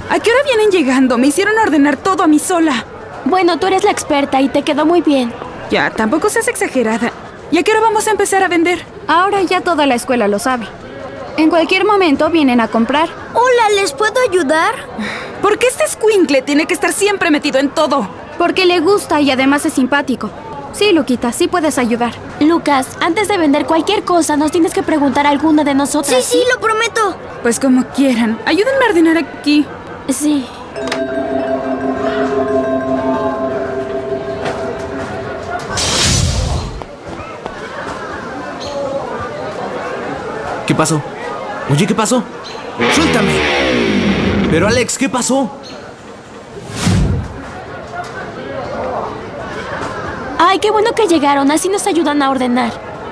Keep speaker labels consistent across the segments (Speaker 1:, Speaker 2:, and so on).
Speaker 1: ¿A qué hora vienen llegando? Me hicieron ordenar todo a mí sola.
Speaker 2: Bueno, tú eres la experta y te quedó muy bien.
Speaker 1: Ya, tampoco seas exagerada. ¿Y a qué hora vamos a empezar a vender?
Speaker 3: Ahora ya toda la escuela lo sabe. En cualquier momento vienen a comprar.
Speaker 4: Hola, ¿les puedo ayudar?
Speaker 1: ¿Por qué este escuincle tiene que estar siempre metido en todo?
Speaker 3: Porque le gusta y además es simpático. Sí, Luquita, sí puedes ayudar.
Speaker 2: Lucas, antes de vender cualquier cosa, nos tienes que preguntar a alguna de nosotras.
Speaker 4: Sí, lo prometo.
Speaker 1: Pues como quieran. Ayúdenme a ordenar aquí.
Speaker 2: Sí.
Speaker 5: ¿Qué pasó? Oye, ¿qué pasó? ¡Suéltame! Pero Alex, ¿qué pasó?
Speaker 2: Ay, qué bueno que llegaron, así nos ayudan a ordenar.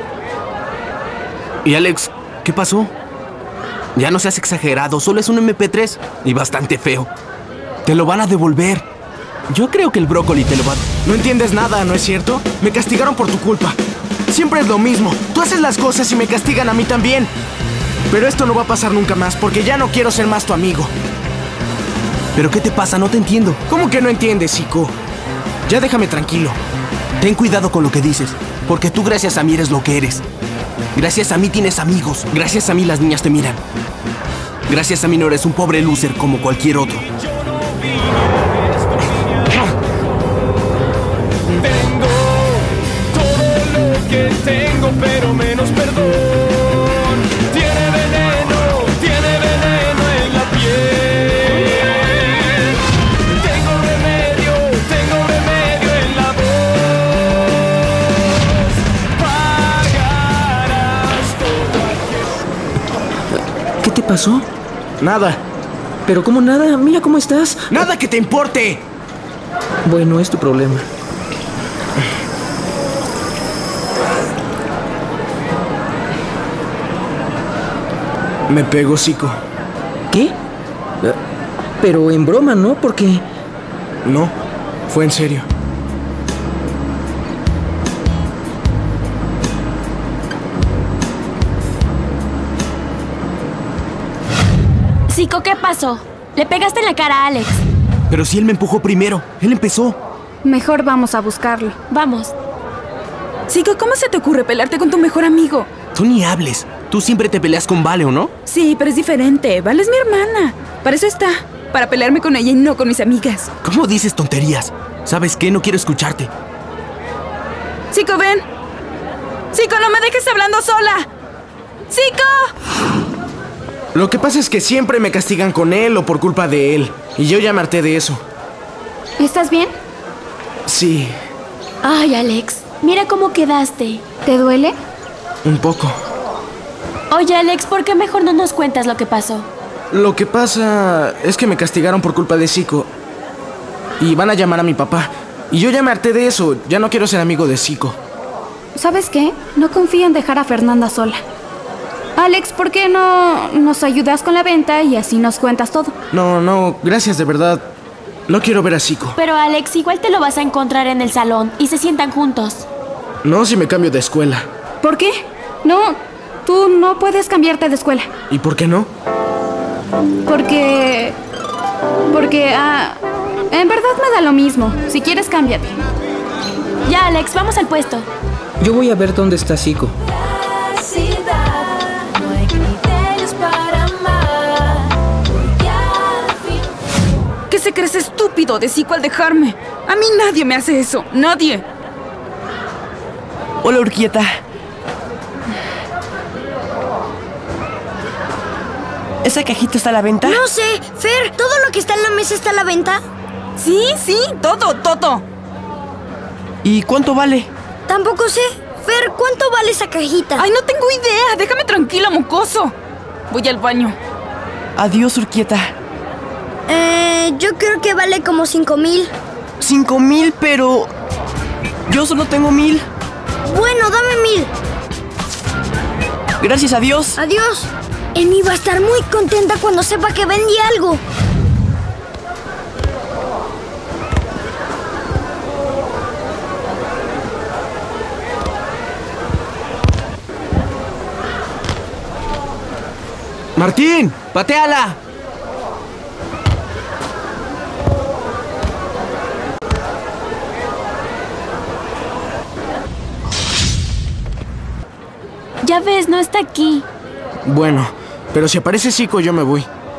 Speaker 5: ¿Y Alex, qué pasó? Ya no seas exagerado, solo es un MP3 y bastante feo. Te lo van a devolver. Yo creo que el brócoli te lo va a...
Speaker 6: No entiendes nada, ¿no es cierto? Me castigaron por tu culpa. Siempre es lo mismo. Tú haces las cosas y me castigan a mí también. Pero esto no va a pasar nunca más porque ya no quiero ser más tu amigo.
Speaker 5: ¿Pero qué te pasa? No te entiendo.
Speaker 6: ¿Cómo que no entiendes, Zico? Ya déjame tranquilo.
Speaker 5: Ten cuidado con lo que dices, porque tú gracias a mí eres lo que eres. Gracias a mí tienes amigos. Gracias a mí las niñas te miran. Gracias a mí no eres un pobre loser como cualquier otro.
Speaker 7: Tengo todo lo que tengo, pero menos perdón. Tiene veneno en la piel. Tengo remedio en la voz. Pagarás todo.
Speaker 8: ¿Qué te pasó?
Speaker 6: Nada.
Speaker 8: ¿Pero cómo nada? Mira cómo estás.
Speaker 6: ¡Nada que te importe!
Speaker 8: Bueno, es tu problema.
Speaker 6: Me pego, Zico.
Speaker 8: ¿Qué? Pero en broma, ¿no? Porque...
Speaker 6: No, fue en serio.
Speaker 2: Zico, ¿qué pasó? Le pegaste en la cara a Alex.
Speaker 5: Pero si él me empujó primero, él empezó.
Speaker 3: Mejor vamos a buscarlo.
Speaker 2: Vamos.
Speaker 1: Zico, ¿cómo se te ocurre pelearte con tu mejor amigo?
Speaker 5: Tú ni hables. Tú siempre te peleas con Vale, ¿o no?
Speaker 1: Sí, pero es diferente. Vale es mi hermana. Para eso está. Para pelearme con ella y no con mis amigas.
Speaker 5: ¿Cómo dices tonterías? ¿Sabes qué? No quiero escucharte.
Speaker 1: Zico, ven. Zico, no me dejes hablando sola. ¡Zico!
Speaker 6: Lo que pasa es que siempre me castigan con él o por culpa de él. Y yo ya me harté de eso.
Speaker 3: ¿Estás bien?
Speaker 6: Sí,
Speaker 2: Ay, Alex, mira cómo quedaste.
Speaker 3: ¿Te duele?
Speaker 6: un poco.
Speaker 2: Oye, Alex, ¿por qué mejor no nos cuentas lo que pasó?
Speaker 6: Lo que pasa es que me castigaron por culpa de Zico. Y van a llamar a mi papá. Y yo ya me harté de eso. Ya no quiero ser amigo de Zico.
Speaker 3: ¿Sabes qué? No confío en dejar a Fernanda sola. Alex, ¿por qué no nos ayudas con la venta y así nos cuentas todo?
Speaker 6: No, gracias, de verdad. No quiero ver a Zico.
Speaker 2: Pero Alex, igual te lo vas a encontrar en el salón y se sientan juntos.
Speaker 6: No si me cambio de escuela.
Speaker 3: ¿Por qué? No, tú no puedes cambiarte de escuela.
Speaker 6: ¿Y por qué no?
Speaker 3: Porque en verdad me da lo mismo. Si quieres, cámbiate.
Speaker 2: Ya, Alex, vamos al puesto.
Speaker 8: Yo voy a ver dónde está Zico.
Speaker 1: ¿Qué se cree ese estúpido de Zico al dejarme? A mí nadie me hace eso. Nadie.
Speaker 9: Hola, Urquieta. ¿Esa cajita está a la venta?
Speaker 4: No sé, Fer, ¿todo lo que está en la mesa está a la venta?
Speaker 1: Sí, todo.
Speaker 9: ¿Y cuánto vale?
Speaker 4: Tampoco sé. Fer, ¿cuánto vale esa cajita?
Speaker 1: Ay, no tengo idea. Déjame tranquila, mocoso. Voy al baño.
Speaker 9: Adiós, Urquieta.
Speaker 4: Yo creo que vale como 5,000.
Speaker 9: 5,000, pero... yo solo tengo 1,000.
Speaker 4: Bueno, dame 1,000.
Speaker 9: Gracias a Dios.
Speaker 4: Adiós. Emi va a estar muy contenta cuando sepa que vendí algo.
Speaker 5: ¡Martín! ¡Pateala!
Speaker 2: Ya ves, no está aquí.
Speaker 6: Bueno, pero si aparece Zico, yo me voy.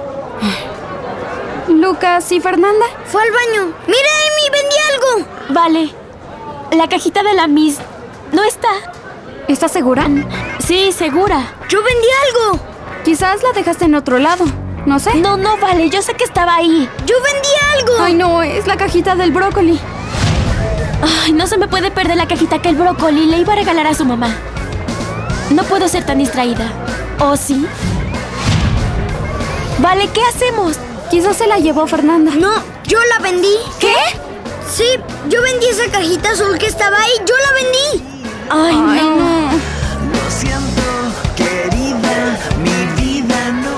Speaker 3: Lucas y Fernanda.
Speaker 4: Fue al baño. ¡Mira, Amy! ¡Vendí algo!
Speaker 2: Vale. La cajita de la Miss no está.
Speaker 3: ¿Estás segura?
Speaker 2: Sí, segura.
Speaker 4: ¡Yo vendí algo!
Speaker 3: Quizás la dejaste en otro lado. No sé.
Speaker 2: No, vale. Yo sé que estaba ahí.
Speaker 4: ¡Yo vendí algo!
Speaker 3: Ay, no, es la cajita del brócoli.
Speaker 2: Ay, no se me puede perder la cajita que el brócoli le iba a regalar a su mamá. No puedo ser tan distraída. ¿O sí? Vale, ¿qué hacemos?
Speaker 3: Quizás se la llevó Fernanda.
Speaker 4: No, yo la vendí.
Speaker 2: ¿Qué?
Speaker 4: Sí, yo vendí esa cajita azul que estaba ahí. ¡Yo la vendí!
Speaker 2: Ay, no.
Speaker 7: Lo siento, querida, mi vida no.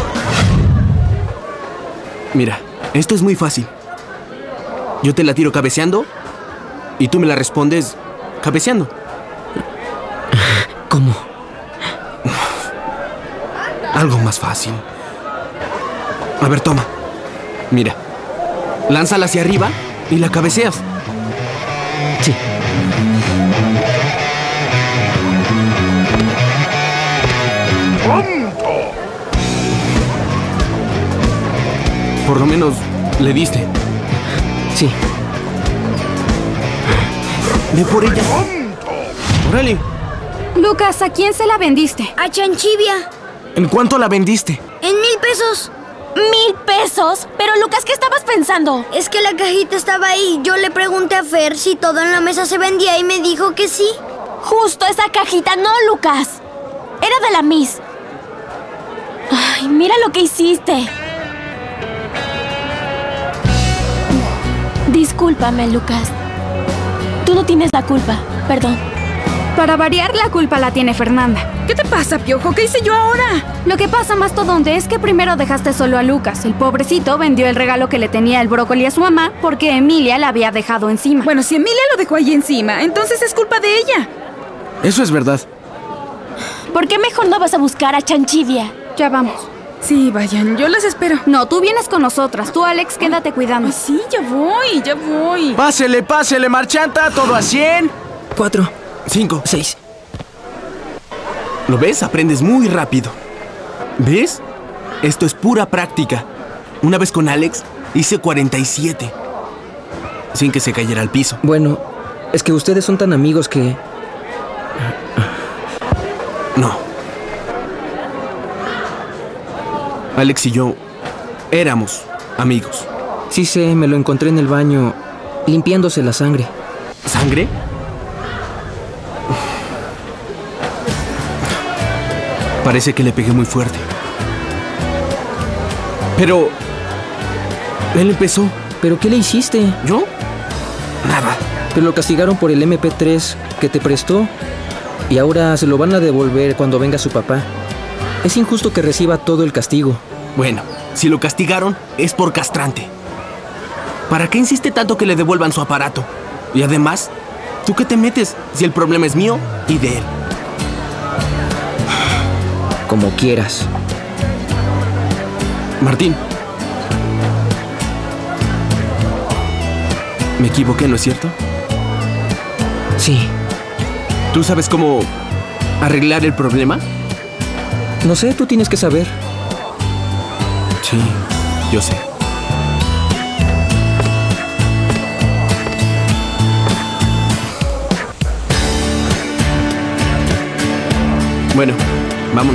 Speaker 5: Mira, esto es muy fácil. Yo te la tiro cabeceando y tú me la respondes cabeceando.
Speaker 8: ¿Cómo?
Speaker 5: Algo más fácil. A ver, toma. Mira. Lánzala hacia arriba y la cabeceas.
Speaker 8: Sí.
Speaker 5: Por lo menos le diste.
Speaker 8: Sí.
Speaker 5: Ve por ella. Órale.
Speaker 3: Lucas, ¿a quién se la vendiste?
Speaker 4: A Chanchivia.
Speaker 6: ¿En cuánto la vendiste?
Speaker 4: En 1,000 pesos.
Speaker 2: ¿1,000 pesos? Pero Lucas, ¿qué estabas pensando?
Speaker 4: Es que la cajita estaba ahí. Yo le pregunté a Fer si todo en la mesa se vendía y me dijo que sí.
Speaker 2: Justo esa cajita, no, Lucas. Era de la Miss. Ay, mira lo que hiciste. Discúlpame, Lucas. Tú no tienes la culpa, perdón.
Speaker 3: Para variar, la culpa la tiene Fernanda.
Speaker 1: ¿Qué te pasa, Piojo? ¿Qué hice yo ahora?
Speaker 3: Lo que pasa, mastodonte, es que primero dejaste solo a Lucas. El pobrecito vendió el regalo que le tenía el brócoli a su mamá porque Emilia la había dejado encima.
Speaker 1: Bueno, si Emilia lo dejó ahí encima, entonces es culpa de ella.
Speaker 6: Eso es verdad.
Speaker 2: ¿Por qué mejor no vas a buscar a Chanchivia?
Speaker 3: Ya vamos.
Speaker 1: Sí, vayan, yo las espero.
Speaker 3: No, tú vienes con nosotras. Tú, Alex, quédate cuidando.
Speaker 1: Ay, sí, ya voy, ya voy.
Speaker 6: Pásele, pásele, marchanta, todo a 100.
Speaker 8: 4,
Speaker 5: 5.
Speaker 8: 6.
Speaker 5: ¿Lo ves? Aprendes muy rápido. ¿Ves? Esto es pura práctica. Una vez con Alex hice 47. Sin que se cayera al piso.
Speaker 8: Bueno, es que ustedes son tan amigos que...
Speaker 5: No. Alex y yo éramos amigos.
Speaker 8: Sí sé, me lo encontré en el baño limpiándose la sangre.
Speaker 5: ¿Sangre? Parece que le pegué muy fuerte. Pero... él empezó.
Speaker 8: ¿Pero qué le hiciste?
Speaker 5: ¿Yo? Nada.
Speaker 8: Pero lo castigaron por el MP3 que te prestó y ahora se lo van a devolver cuando venga su papá. Es injusto que reciba todo el castigo.
Speaker 5: Bueno, si lo castigaron es por castrante. ¿Para qué insiste tanto que le devuelvan su aparato? Y además, ¿tú qué te metes si el problema es mío y de él?
Speaker 8: Como quieras.
Speaker 5: Martín. Me equivoqué, ¿no es cierto?
Speaker 8: Sí.
Speaker 5: ¿Tú sabes cómo arreglar el problema?
Speaker 8: No sé, tú tienes que saber.
Speaker 5: Sí, yo sé. Bueno,